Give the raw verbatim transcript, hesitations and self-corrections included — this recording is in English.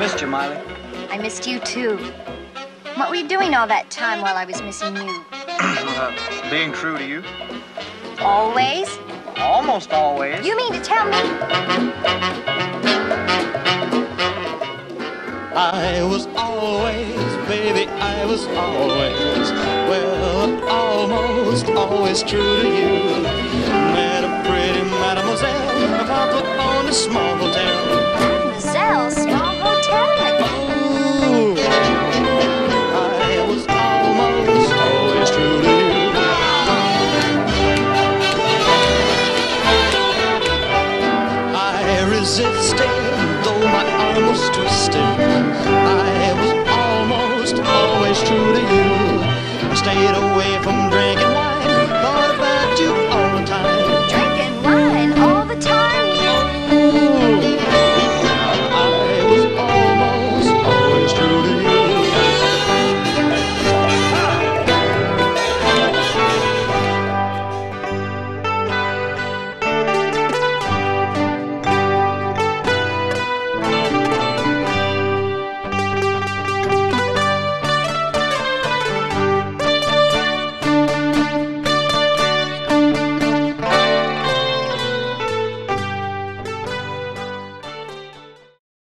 missed you, Miley. I missed you, too. What were you doing all that time while I was missing you? uh, being true to you. Always? Almost always. You mean to tell me? I was always, baby, I was always, well, almost always true to you. Met a pretty mademoiselle, a papa on a small hotel. Mademoiselle, small hotel? Oh, I was almost always true to you. I resisted, though my arm was twisted.